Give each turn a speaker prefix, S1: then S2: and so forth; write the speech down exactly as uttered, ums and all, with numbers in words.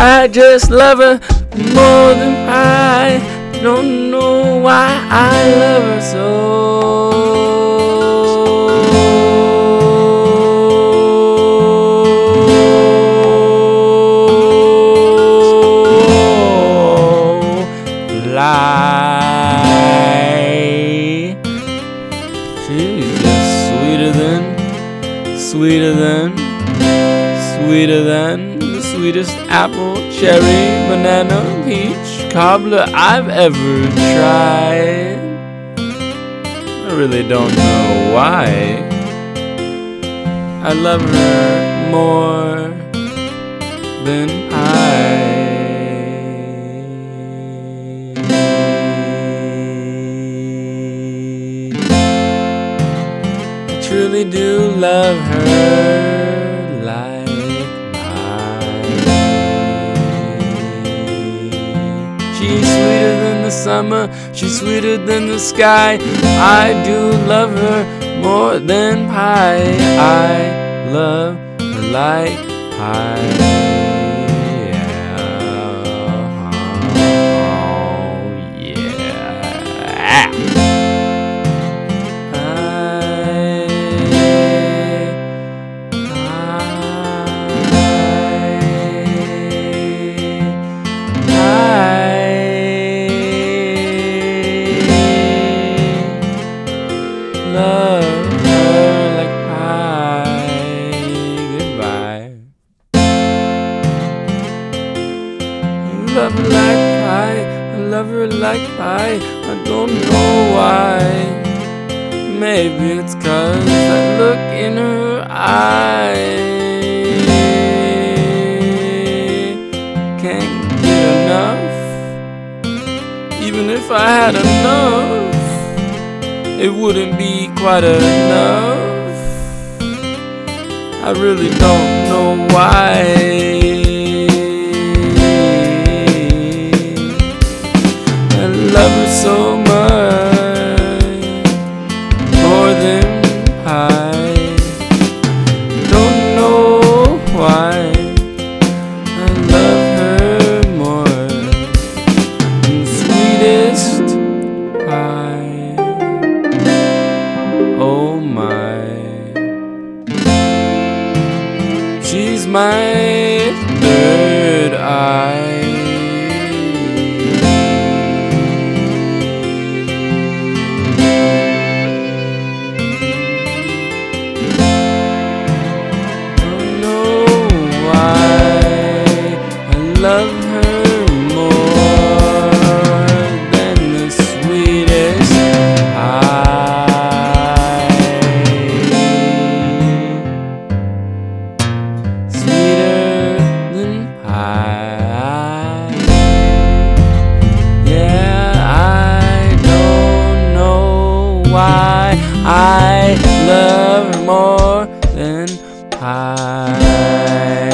S1: I just love her more than I don't know why I love her so. Lie. She's just sweeter than, sweeter than, sweeter than the sweetest apple, cherry, banana, peach, cobbler I've ever tried. I really don't know why I love her more than I. I truly do love her like she's sweeter than the summer, she's sweeter than the sky. I do love her more than pie. I love her like pie. Yeah. Oh, yeah. Love her like pie. Goodbye. Love her like pie. I love her like pie. I don't know why. Maybe it's 'cause that look in her eye. Can't get enough. Even if I had enough, it wouldn't be quite enough. I really don't know why I love her so much, more than pie. Don't know why I love her more than the sweetest pie. Oh my, she's my third eye. Don't know why I love her more than the sweetest pie. Sweeter than pie. Yeah, I don't know why I love her more than pie.